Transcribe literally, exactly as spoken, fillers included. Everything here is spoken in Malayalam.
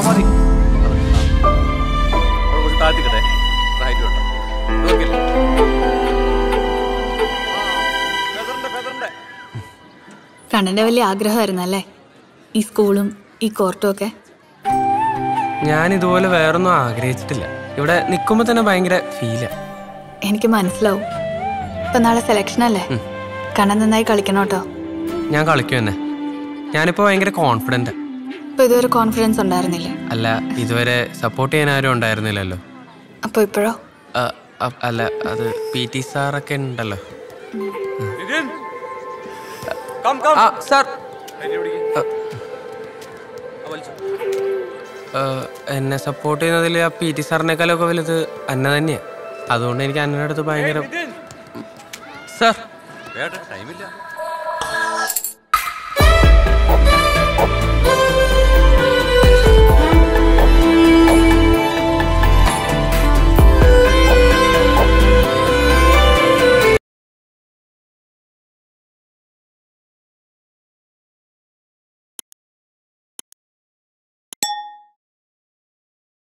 മതി. കുറച്ച് താഴ്ത്തിക്കട്ടെ. ഹൈറ്റ് വേണ്ട. നോക്കില്ലേ? കണ്ണന്റെ വലിയ ആഗ്രഹമായിരുന്നല്ലേ ഈ സ്കൂളും ഈ കോർട്ടും ഒക്കെ? ഞാൻ ഇതുപോലെ വേറൊന്നും ആഗ്രഹിച്ചിട്ടില്ല. ഇവിടെ നിൽക്കുമ്പോ തന്നെ ഭയങ്കര ഫീലാ. എനിക്ക് മനസ്സിലാവും. ഇപ്പൊ നാളെ സെലക്ഷൻ അല്ലേ? കണ്ണൻ നന്നായി കളിക്കണോട്ടോ. ഞാൻ കളിക്കും തന്നെ. ഞാനിപ്പോ ഭയങ്കര കോൺഫിഡന്റ്. ഇപ്പൊ ഇതുവരെ കോൺഫിഡൻസ് ഉണ്ടായിരുന്നില്ല? അല്ല, ഇതുവരെ സപ്പോർട്ട് ചെയ്യാൻ ആരും ഉണ്ടായിരുന്നില്ലല്ലോ. അപ്പൊ ഇപ്പോഴോ? അല്ല, അത് പി ടി സാറൊക്കെ ഉണ്ടല്ലോ. സാർ, എന്നെ സപ്പോർട്ട് ചെയ്യുന്നതിൽ ആ പി ടി സാറിനേക്കാളൊക്കെ വലുത് അന്ന തന്നെയാണ്. അതുകൊണ്ട് എനിക്ക് അന്നയുടെ അടുത്ത് ഭയങ്കര സാർ ടൈമില്ല.